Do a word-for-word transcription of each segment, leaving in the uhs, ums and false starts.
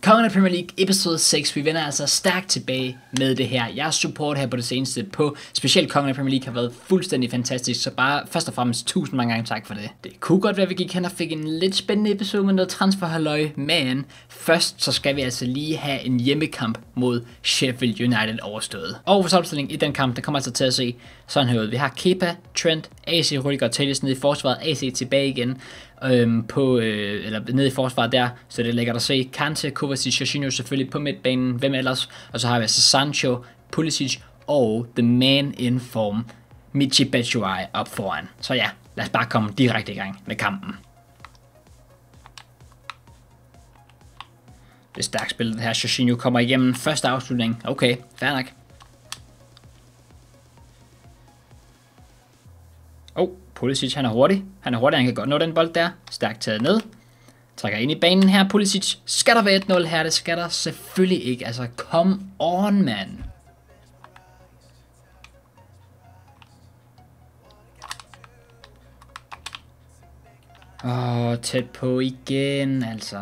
Kongen af Premier League, episode seks. Vi vender altså stærkt tilbage med det her. Jeres support her på det seneste på specielt Kongen af Premier League har været fuldstændig fantastisk. Så bare først og fremmest tusind mange gange tak for det. Det kunne godt være, at vi gik hen og fik en lidt spændende episode med noget transferhalløj. Men først så skal vi altså lige have en hjemmekamp mod Sheffield United overstået. Og vores opstilling i den kamp, der kommer altså til at se sådan her ud. Vi har Kepa, Trent, A C, Rudiger og Telles nede i forsvaret. A C tilbage igen. Øhm, på, øh, eller nede i forsvaret der, så det er lækkert at se. Kante, Kovacic, Jorginho selvfølgelig på midtbanen, hvem ellers? Og så har vi altså Sancho, Pulisic og the man in form, Michy Batshuayi op foran. Så ja, lad os bare komme direkte i gang med kampen. Det er stærkt spillet her. Jorginho kommer igennem første afslutning. Okay, fair nok. Oh, Pulisic, han er hurtig. Han er hurtig, han kan godt nå den bold der. Stærkt taget ned. Trækker ind i banen her, Pulisic. Skal der være et nul her? Det skal der selvfølgelig ikke. Altså, come on, mand. Åh, oh, tæt på igen, altså.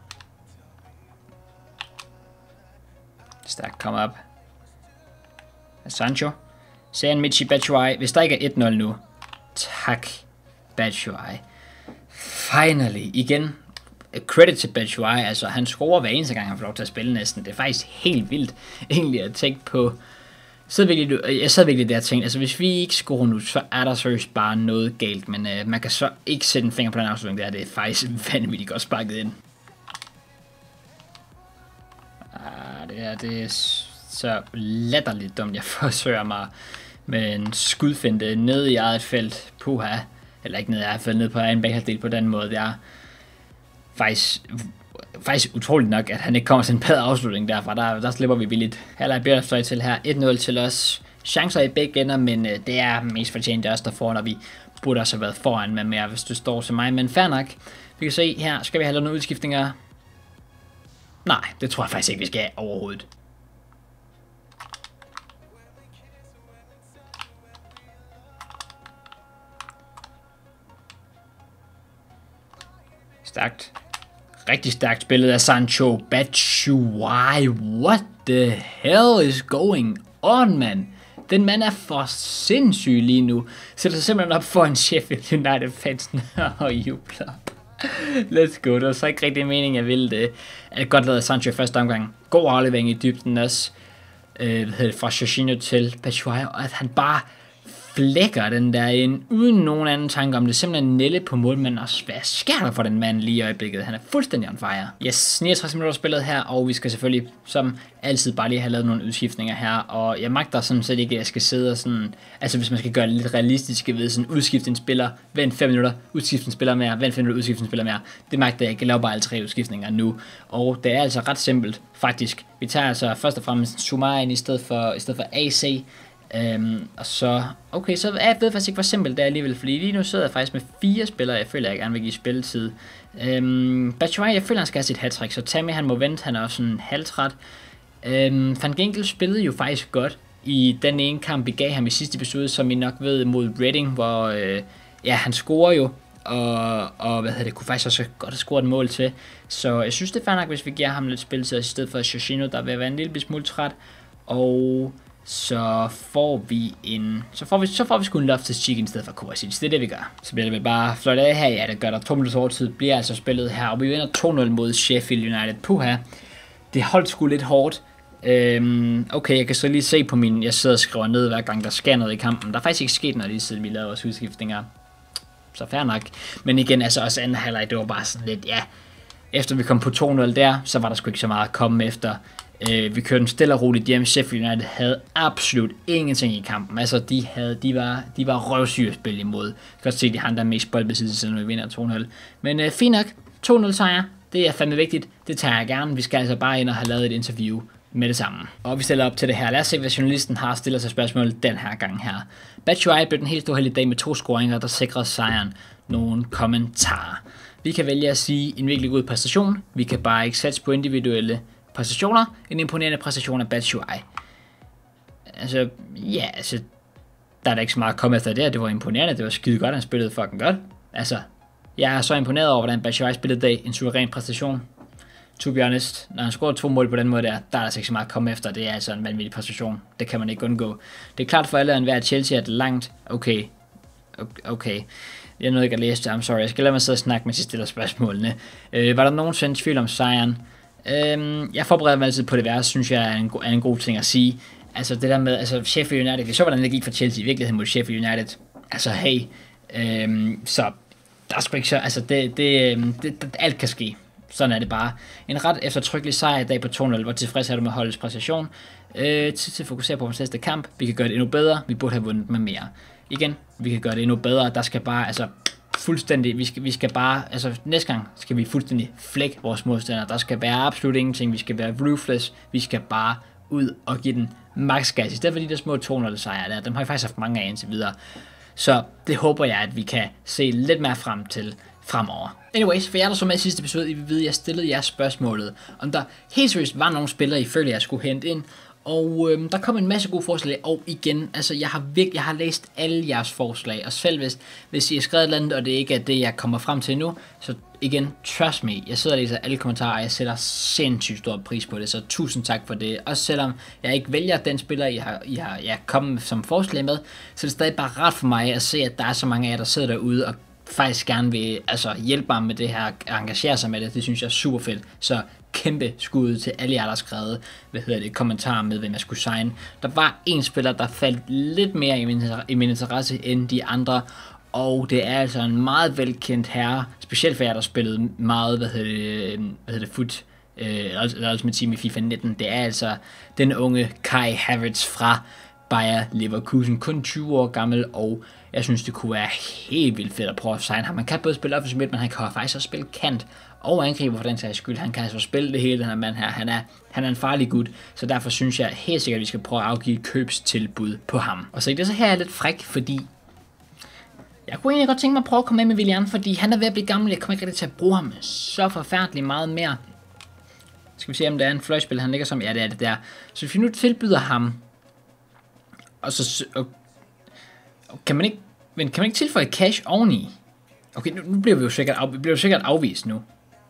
Stærkt come op. Sancho. Ser en Michy Batshuayi. Hvis der ikke er et nul nu. Tak, Batshuayi. Finally, igen, credit til Batshuayi, altså han scorer hver eneste gang, han får lov til at spille næsten. Det er faktisk helt vildt, egentlig at tænke på. Så virkelig, jeg sad virkelig der og tænkte, altså hvis vi ikke scorer nu, så er der seriøst bare noget galt, men uh, man kan så ikke sætte en finger på den afslutning der, det er faktisk vanvittigt godt sparket ind. Ah, det er, det er så latterligt dumt, jeg forsøger mig med en skudfinte ned i eget felt. Puha. Eller ikke ned i eget felt, ned på egen baghalvdel på den måde. Det er faktisk, faktisk utroligt nok, at han ikke kommer til en bedre afslutning derfra. Der, der slipper vi billigt. Halvleg bliver der fløj til her. et nul til os. Chancer i begge ender, men øh, det er mest fortjent os der får, når vi burde også have været foran med mere, hvis du står til mig. Men fair nok. Vi kan se her, skal vi have nogle udskiftninger? Nej, det tror jeg faktisk ikke, vi skal have overhovedet. Stærkt. Rigtig stærkt spillet af Sancho. Batshuayi. What the hell is going on, man? Den mand er for sindssyg lige nu. Sætter sig simpelthen op for en Sheffield United fansen og jubler. Let's go. Det var så ikke rigtig meningen, jeg ville det. Jeg godt lavet Sancho i første omgang. God aflevering i dybden også. Øh, hvad hedder det, fra Jorginho til Batshuayi. Og at han bare flækker den der ind, uden nogen anden tanke om det. Simpelthen Nelle på målmanden, og hvad sker der for den mand lige i øjeblikket? Han er fuldstændig on fire. Yes, niogtres minutter spillet her, og vi skal selvfølgelig, som altid, bare lige have lavet nogle udskiftninger her, og jeg magter sådan set ikke, at jeg skal sidde og sådan, altså hvis man skal gøre det lidt realistisk ved sådan, udskifte en spiller, vent fem minutter, udskifte en spiller mere, vent fem minutter, udskifte en spiller mere. Det magter jeg ikke, jeg laver bare alle tre udskiftninger nu, og det er altså ret simpelt, faktisk. Vi tager altså først og fremmest Soumaré ind i stedet for, i stedet for A C. Øhm, og så, okay, så jeg ved faktisk ikke, hvor simpelt det er alligevel, fordi lige nu sidder jeg faktisk med fire spillere, jeg føler, jeg gerne vil give spilletid. Øhm, Batshuayi, jeg føler, han skal have sit hattrick, så Tammy, han må vente, han er også sådan halvtræt. Øhm, Van Ginkel spillede jo faktisk godt i den ene kamp, vi gav ham i sidste episode, som I nok ved, mod Reading, hvor, øh, ja, han scorer jo, og, og hvad hedder det, kunne faktisk også godt have scoret et mål til. Så jeg synes, det er fair nok, hvis vi giver ham lidt spilletid, i stedet for Jorginho, der vil være en lille smule træt, og så får vi en, så får vi, så får vi sgu en Loftus-Cheek i stedet for Kovacic. Det er det, vi gør. Så bliver det vel bare flot af her. Ja, det gør der. To minutters overtid bliver altså spillet her, og vi vinder to nul mod Sheffield United. Puha. Det holdt sgu lidt hårdt. Øhm, okay, jeg kan så lige se på min, jeg sidder og skriver ned hver gang, der sker noget i kampen. Der er faktisk ikke sket noget lige siden vi lavede vores udskiftninger. Så fair nok. Men igen, altså også anden halvleg, det var bare sådan lidt, ja. Efter vi kom på to nul der, så var der sgu ikke så meget at komme efter. Uh, vi kørte stille og roligt hjem. Sheffield United havde absolut ingenting i kampen. Altså, de, havde, de var, de var røvsyge at spille imod. Jeg kan godt se, at de har der mest boldbesiddelse, når vi vinder to nul. Men uh, fint nok. to nul sejr. Det er fandme vigtigt. Det tager jeg gerne. Vi skal altså bare ind og have lavet et interview med det samme. Og vi stiller op til det her. Lad os se, hvad journalisten har stillet sig spørgsmål den her gang her. Batshuayi blev den helt store heldige dag med to scoringer, der sikrede sejren. Nogle kommentarer. Vi kan vælge at sige en virkelig god præstation. Vi kan bare ikke sætte på individuelle præstationer. En imponerende præstation af Batshuayi. Altså, ja, altså, der er da ikke så meget at komme efter det. Det var imponerende, det var skide godt, han spillede fucking godt. Altså, jeg er så imponeret over, hvordan Batshuayi spillede i dag. En suveræn præstation. to be honest, når han scorer to mål på den måde der, der er altså ikke så meget at komme efter. Det er altså en vanvittig præstation. Det kan man ikke undgå. Det er klart for alle, at enhver Chelsea er det langt. Okay. Okay. Jeg nåede ikke at læse det. I'm sorry. Jeg skal lade mig sidde og snakke, mens jeg stiller spørgsmålene. Øh, var der nogensinde tvivl om sejren? Øh, jeg forbereder mig altid på det værste, synes jeg er en, er en god ting at sige. Altså det der med, altså Sheffield United, vi så hvordan det gik for Chelsea i virkeligheden mod Sheffield United. Altså hey, øh, så der er sgu ikke så, altså det, det, det, det, alt kan ske. Sådan er det bare. En ret eftertrykkelig sejr i dag på to nul. Hvor tilfreds er du med holdets præstation? Øh, tid til at fokusere på vores næste kamp. Vi kan gøre det endnu bedre. Vi burde have vundet med mere. Igen, vi kan gøre det endnu bedre. Der skal bare, altså fuldstændig, vi skal, vi skal bare, altså næste gang skal vi fuldstændig flække vores modstandere. Der skal være absolut ingenting. Vi skal være ruthless. Vi skal bare ud og give den max gas. I stedet for de der små to nul sejre der. Dem har jeg faktisk haft mange af indtil videre. Så det håber jeg, at vi kan se lidt mere frem til fremover. Anyways, for jer der så med i sidste episode, I vil vide, at jeg stillede jer spørgsmålet, om der helt seriøst var nogle spillere, I følte, jeg skulle hente ind. Og øhm, der kom en masse gode forslag, og igen, altså jeg har virkelig, jeg har læst alle jeres forslag, og selv hvis, hvis I har skrevet et eller andet, og det ikke er det, jeg kommer frem til nu, så igen, trust me, jeg sidder og læser alle kommentarer, og jeg sætter sindssygt stor pris på det, så tusind tak for det. Også selvom jeg ikke vælger den spiller, I har, I har jeg kommet som forslag med, så det er stadig bare ret for mig at se, at der er så mange af jer, der sidder derude og faktisk gerne vil altså, hjælpe mig med det her, engagere sig med det. Det synes jeg er super fedt. Så kæmpe skud til alle jer, der har skrevet, hvad hedder det, kommentarer med, hvem jeg skulle signe. Der var en spiller, der faldt lidt mere i min, i min interesse end de andre, og det er altså en meget velkendt herre, specielt for jer, der spillede meget, hvad hedder det, hvad hedder det, foot, øh, Ultimate Team i FIFA nitten. Det er altså den unge Kai Havertz fra Bayer Leverkusen, kun tyve år gammel, og jeg synes, det kunne være helt vildt fedt at prøve at signe ham. Man kan både spille offensiv midt, men han kan faktisk også spille kant og angriber for den sags skyld. Han kan altså spille det hele, den her mand her. Han er, han er en farlig gut, så derfor synes jeg helt sikkert, at vi skal prøve at afgive et købstilbud på ham. Og så det så her er lidt fræk, fordi jeg kunne egentlig godt tænke mig at prøve at komme med med Willian, fordi han er ved at blive gammel. Jeg kommer ikke rigtig til at bruge ham så forfærdeligt meget mere. Skal vi se, om der er en fløjspil, han ligger som, ja, det er det der. Så hvis vi nu tilbyder ham, og så og, og kan man ikke, men kan man ikke tilføje cash oveni? Okay, nu, nu bliver vi jo sikkert, af, vi bliver jo sikkert afvist nu.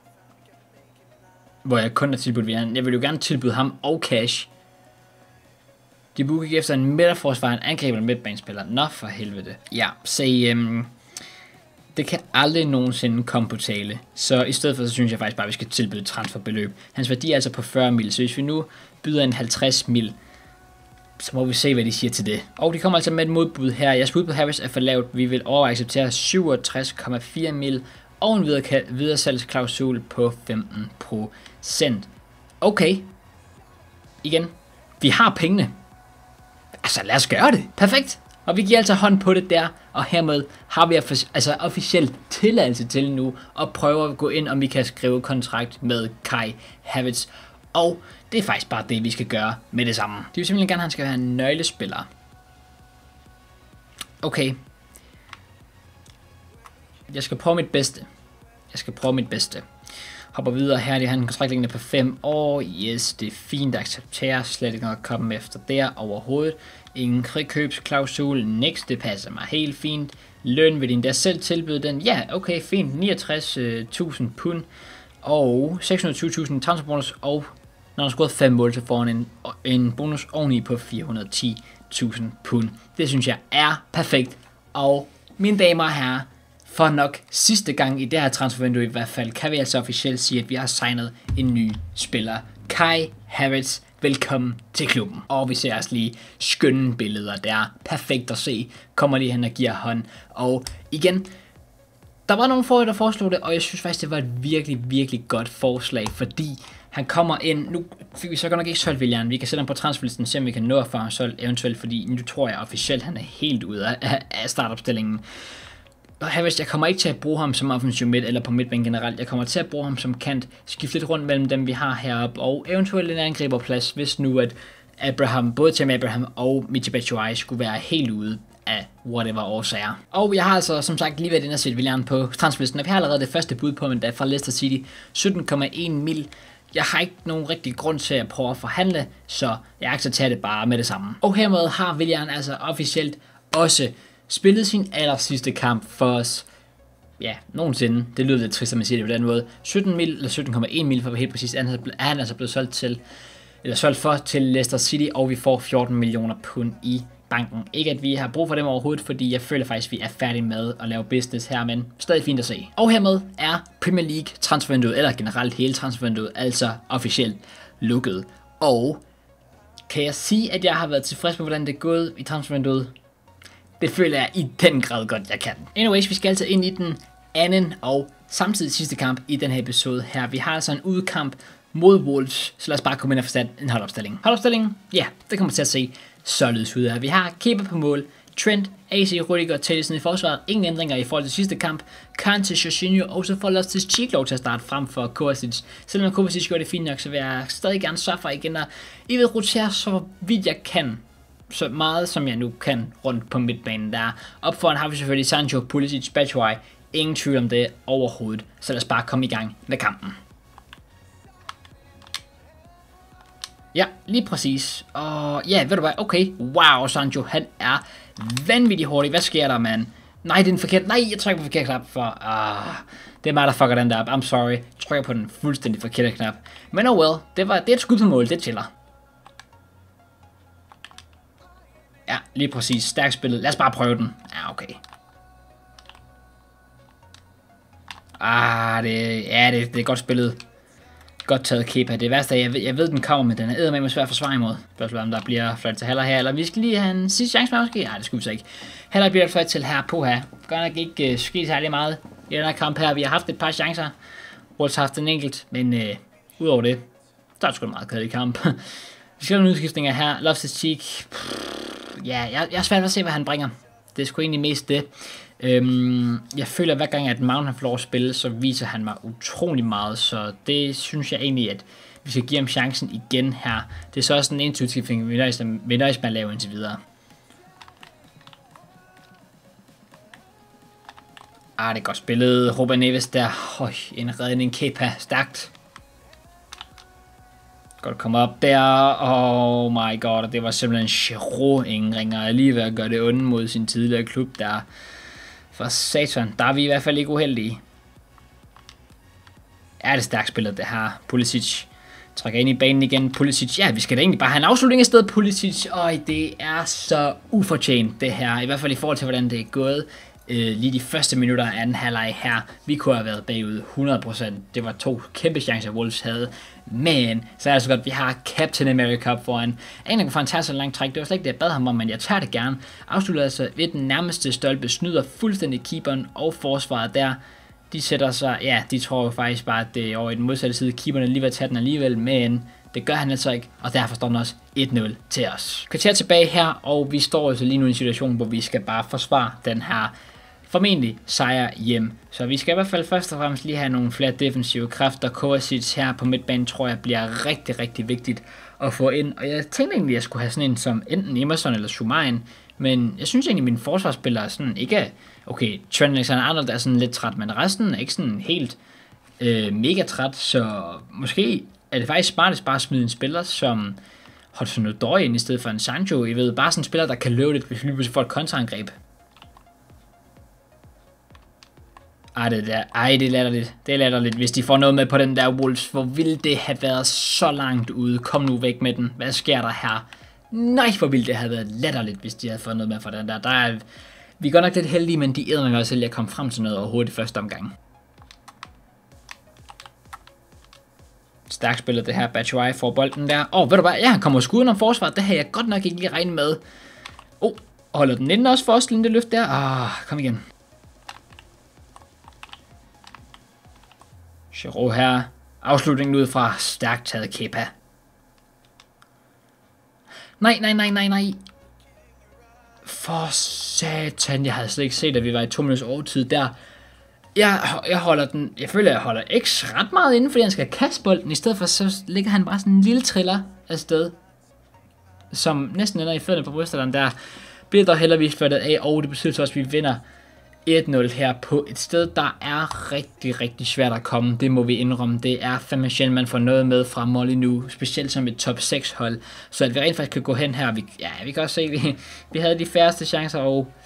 Hvor jeg kun har tilbudt Willian. Jeg vil jo gerne tilbyde ham og cash. De burde ikke efter en midterforsvar, en angriber og midtbanespiller. Nå for helvede. Ja, så øhm, det kan aldrig nogensinde komme på tale. Så i stedet for, så synes jeg faktisk bare, at vi skal tilbyde transferbeløb. Hans værdi er altså på fyrre mil, så hvis vi nu byder en halvtreds mil, så må vi se, hvad de siger til det. Og de kommer altså med et modbud her. Jeres bud på Harris er for lavt. Vi vil overveje acceptere syvogtres komma fire mil og en videresalgsklausul på femten procent. Okay. Igen. Vi har pengene. Altså, lad os gøre det. Perfekt. Og vi giver altså hånd på det der, og hermed har vi altså officielt tilladelse til nu at prøve at gå ind, om vi kan skrive kontrakt med Kai Havertz. Og det er faktisk bare det, vi skal gøre med det samme. De vil simpelthen gerne, at han skal være en nøglespiller. Okay. Jeg skal prøve mit bedste. Jeg skal prøve mit bedste. Hopper videre her, det har en kontraktlængde på fem år. Yes, det er fint at acceptere. Slet ikke noget at komme efter der overhovedet. Ingen frikøbsklausul. Next, det passer mig helt fint. Løn vil din der selv tilbyde den. Ja, okay, fint. niogtres tusind pund. Og seks hundrede og tyve tusind transferbonus. Og når han har scoret fem mål, så får han en, en bonus oveni på fire hundrede og ti tusind pund. Det synes jeg er perfekt. Og mine damer og herrer, for nok sidste gang i det her transfervindue i hvert fald, kan vi altså officielt sige, at vi har signet en ny spiller. Kai Havertz, velkommen til klubben. Og vi ser også lige skønne billeder der. Perfekt at se. Kommer lige hen og giver hånd. Og igen, der var nogle forrige, der foreslog det, og jeg synes faktisk, det var et virkelig, virkelig godt forslag, fordi han kommer ind. Nu fik vi så godt nok ikke solgt Willian. Vi kan sætte ham på transferlisten, se om vi kan nå at få ham solgt eventuelt, fordi nu tror jeg officielt, han er helt ude af, af startopstillingen. Og Havertz, jeg kommer ikke til at bruge ham som offensiv midt eller på midtbanen generelt. Jeg kommer til at bruge ham som kant, skifte lidt rundt mellem dem, vi har heroppe, og eventuelt en angriberplads, hvis nu at Abraham, både Tammy Abraham og Michy Batshuayi skulle være helt ude af whatever årsager. Og jeg har altså som sagt lige været inde og set Willian på transferlisten, og vi har allerede det første bud på, men der fra Leicester City, sytten komma en mil. Jeg har ikke nogen rigtig grund til at prøve at forhandle, så jeg accepterer det bare med det samme. Og hermed har Willian altså officielt også spillede sin aller sidste kamp for os. ja, nogensinde. Det lyder lidt trist, at man siger det på den måde. sytten mil, eller sytten komma en mil for at være helt præcis, er han altså blevet solgt til, eller solgt for til Leicester City, og vi får fjorten millioner pund i banken. Ikke at vi har brug for dem overhovedet, fordi jeg føler faktisk, at vi er færdige med at lave business her, men stadig fint at se. Og hermed er Premier League transfervinduet, eller generelt hele transfervinduet, altså officielt lukket. Og kan jeg sige, at jeg har været tilfreds med, hvordan det er gået i transfervinduet? Det føler jeg i den grad godt, jeg kan. Anyways, vi skal altså ind i den anden og samtidig sidste kamp i den her episode her. Vi har altså en udkamp mod Wolves, så lad os bare komme ind og forstande en holdopstilling. Holdopstillingen, ja, det kommer til at se således ud her. Vi har keeper på mål, Trent, A C, Rudiger og Tellison i forsvaret. Ingen ændringer i forhold til sidste kamp. Kante, Jorginho og så får Loftus Cheek lov til at starte frem for Kovacic. Selvom Kovacic gør det fint nok, så vil jeg stadig gerne sørge for igen at I ved rotere så vidt jeg kan. Så meget som jeg nu kan rundt på midtbanen der. Op foran har vi selvfølgelig Sancho, Pulisic, Batshuayi. Ingen tvivl om det overhovedet. Så lad os bare komme i gang med kampen. Ja, lige præcis. Og ja, ved du hvad? Okay. Wow, Sancho, han er vanvittigt hurtig. Hvad sker der, mand? Nej, det er den forkerte. Nej, jeg trykker på den forkerte knap for... Ah, det er mig, der fucker den der op. I'm sorry. Jeg trykker på den fuldstændig forkerte knap. Men oh well. Det, var, det er et skud på mål. Det chiller. Ja, lige præcis. Stærkt spillet. Lad os bare prøve den. Ja, okay. Ah, det, ja, det, det er godt spillet. Godt taget Kepa. Det værste er, jeg ved, jeg ved den kommer, men den er eddermame svært at forsvare imod. Spørgsmålet om der bliver flot til halvleg her, eller vi skal lige have en sidste chance med måske? Nej, det skulle vi så ikke. Halvleg bliver flot til her på her. Godt nok ikke uh, ske særlig meget i den her kamp her. Vi har haft et par chancer. Wolves har haft en enkelt, men uh, udover det, der er sgu en meget kedelig kamp. Vi skal have nogle udskiftninger her. Loftus Cheek. Ja, jeg, jeg er svært ved at se, hvad han bringer. Det er sgu egentlig mest det. Øhm, jeg føler, at hver gang, at Mount har fået lov at spille, så viser han mig utrolig meget. Så det synes jeg egentlig, at vi skal give ham chancen igen her. Det er så også en intuitiv ting, vi nøjes med at lave indtil videre. Ah, det er godt spillet. Ruben Neves der. Høj, en redning. Kepa, stærkt. Godt komme op der. Oh my god, det var simpelthen Giroud, ingen ringer lige ved at gøre det onde mod sin tidligere klub der. For satan, der er vi i hvert fald ikke uheldige. Er det stærkt spillet det her. Pulisic trækker ind i banen igen. Pulisic, ja, vi skal da egentlig bare have en afslutning i stedet. Pulisic, øj, det er så ufortjent det her. I hvert fald i forhold til, hvordan det er gået. Øh, lige de første minutter af anden halvleg her. Vi kunne have været bagud hundrede procent. Det var to kæmpe chancer, Wolves havde. Men så er det så godt, at vi har Captain America foran. En, der kan få en tager så langt træk. Det var slet ikke det, jeg bad ham om, men jeg tager det gerne. Afslutter altså ved den nærmeste stolpe. Snyder fuldstændig keeperen og forsvaret der. De sætter sig, ja, de tror jo faktisk bare, at det er over i den modsatte side. Keeperne lige ved at tage den alligevel, men det gør han altså ikke, og derfor står den også et nul til os. Kvarter tilbage her, og vi står altså lige nu i en situation, hvor vi skal bare forsvare den her formentlig sejr hjem. Så vi skal i hvert fald først og fremmest lige have nogle flere defensive kræfter. Kovacic her på midtbanen tror jeg bliver rigtig, rigtig vigtigt at få ind. Og jeg tænkte egentlig, at jeg skulle have sådan en som enten Emerson eller Schumain. Men jeg synes egentlig, at mine forsvarsspillere er sådan ikke... Okay, Trent Alexander-Arnold er sådan lidt træt, men resten er ikke sådan helt øh, mega træt. Så måske er det faktisk smartest bare at smide en spiller som Hudson-Odoi ind i stedet for en Sancho. I ved, bare sådan en spiller, der kan løbe lidt, hvis vi lige pludselig får et kontraangreb. Ej, det der. Ej, det er latterligt. Det er latterligt. Hvis de får noget med på den der Wolves, hvor ville det have været så langt ude? Kom nu væk med den. Hvad sker der her? Nej, hvor ville det have været latterligt, hvis de havde fået noget med fra den der. Der er, vi er godt nok lidt heldige, men de æder mig også til at komme frem til noget overhovedet i første omgang. Stærkt spillet det her. Batshuayi får bolden der. Åh, oh, ved du hvad? Ja, han kommer sgu under forsvaret. Det har jeg godt nok ikke lige regnet med. Åh, oh, holder den inden også for os, lille løft der. Ah, kom igen. Giroud her. Afslutningen ud fra stærkt taget Kepa. Nej, nej, nej, nej, nej. For satan, jeg havde slet ikke set, at vi var i to minutters overtid der. Jeg, jeg holder den, jeg føler, jeg holder X ret meget inden, fordi han skal kaste bolden. I stedet for, så ligger han bare sådan en lille triller afsted, som næsten ender i fødderne på modstanderen der. Bliver dog heldigvis flyttet af, og det betyder så også, at vi vinder et nul her på et sted, der er rigtig, rigtig svært at komme. Det må vi indrømme. Det er fandme sjældent, man får noget med fra Molly nu, specielt som et top seks hold. Så at vi rent faktisk kan gå hen her, vi, ja, vi kan også se, at vi, vi havde de færreste chancer, og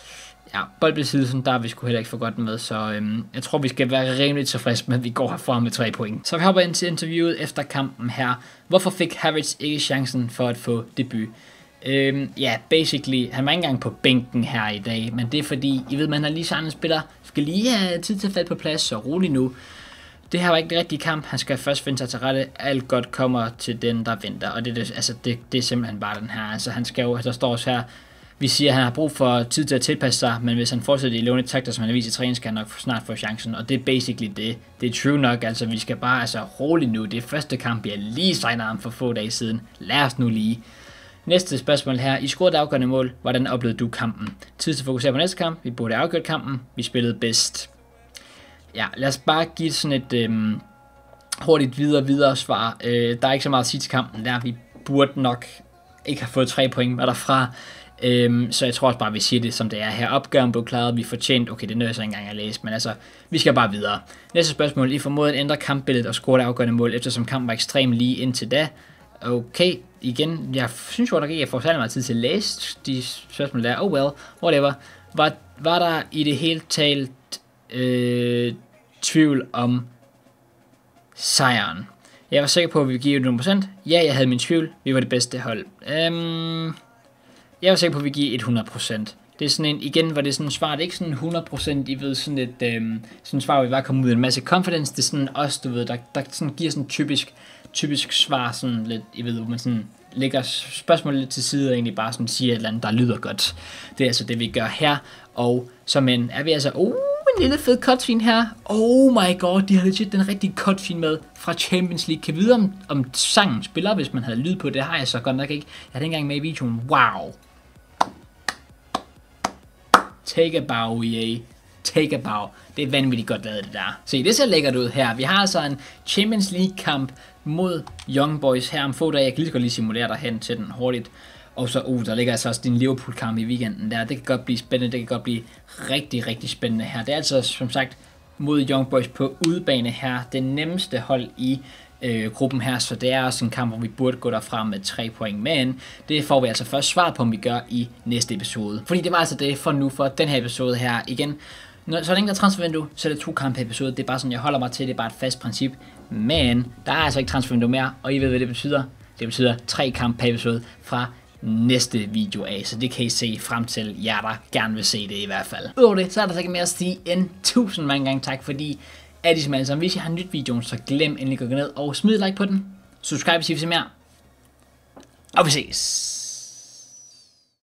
ja, boldbesiddelsen, der er vi sgu heller ikke for godt med, så øhm, jeg tror, vi skal være rimelig tilfredse med, at vi går herfra med tre point. Så vi hopper ind til interviewet efter kampen her. Hvorfor fik Havertz ikke chancen for at få debut? Øhm, ja, basically, han var ikke engang på bænken her i dag, men det er fordi, I ved, man har lige sådan en spiller, skal lige have tid til at falde på plads, så rolig nu. Det her var ikke den rigtige kamp, han skal først finde sig til rette, alt godt kommer til den, der venter, og det, det, altså, det, det er simpelthen bare den her, altså han skal jo, der står også her, vi siger, at han har brug for tid til at tilpasse sig, men hvis han fortsætter i låne takter, som han har vist i træning, skal han nok snart få chancen, og det er basically det. Det er true nok, altså vi skal bare altså roligt nu, det er første kamp, jeg lige signer ham for få dage siden, lad os nu lige. Næste spørgsmål her. I scorede afgørende mål. Hvordan oplevede du kampen? Tid til at fokusere på næste kamp. Vi burde afgjort kampen. Vi spillede bedst. Ja, lad os bare give sådan et øhm, hurtigt videre videre svar. Øh, der er ikke så meget at sige til kampen der. Vi burde nok ikke have fået tre point med derfra. Øhm, så jeg tror også bare, vi siger det som det er her. Opgøren blev klaret. Vi fortjent. Okay, det nødder jeg så ikke engang at læse. Men altså, vi skal bare videre. Næste spørgsmål. I formåede at ændre kampbilledet og scorede afgørende mål, eftersom kampen var ekstremt lige indtil da. Okay, igen, jeg synes jo, at jeg får særlig meget tid til at læse de spørgsmål der. Oh well, whatever. Var, var der i det hele taget øh, tvivl om sejren? Jeg var sikker på, at vi ville give hundrede procent. Ja, jeg havde min tvivl. Vi var det bedste hold. Um, jeg var sikker på, at vi ville give hundrede procent. Det er sådan en, igen var det sådan et svar, det er ikke sådan hundrede procent, I ved, sådan et øhm, sådan et svar, hvor vi bare kommer ud af en masse confidence. Det er sådan også, du ved, der, der sådan giver sådan typisk, typisk svar, sådan lidt, I ved, hvor man sådan lægger spørgsmålet lidt til side, og egentlig bare sådan siger et eller andet, der lyder godt. Det er altså det, vi gør her, og som en, er vi altså, oh, en lille fed cutscene her. Oh my god, de har legit den rigtige cutscene med fra Champions League. Kan vide, om, om sangen spiller, hvis man havde lyd på det, har jeg så godt nok ikke. Jeg havde ikke engang med i videoen, wow. Take a bow, E A. Take a bow. Det er vanvittigt godt lavet, det der. Se, det ser lækkert ud her. Vi har altså en Champions League kamp mod Young Boys her om få dage. Jeg kan lige godt lige simulere derhen til den hurtigt. Og så, uh, der ligger altså også din Liverpool kamp i weekenden der. Det kan godt blive spændende. Det kan godt blive rigtig, rigtig spændende her. Det er altså, som sagt, mod Young Boys på udebane her. Det nemmeste hold i øh, gruppen her. Så det er også en kamp, hvor vi burde gå derfra med tre point. Men det får vi altså først svar på, om vi gør i næste episode. Fordi det var altså det for nu for den her episode her. Igen, når, så længe der er transfervindue, så er det to kampe episode. Det er bare sådan, jeg holder mig til. Det er bare et fast princip. Men der er altså ikke transfervindue mere. Og I ved, hvad det betyder. Det betyder tre kampe per episode fra næste video af, så det kan I se frem til, jer der gerne vil se det i hvert fald. Udover det, så er der så ikke mere at sige end tusind mange gange tak, fordi er de som alle sammen. Hvis I har nyt videoen, så glem endelig at gå ned og smid et like på den. Subscribe, hvis I vil se mere. Og vi ses!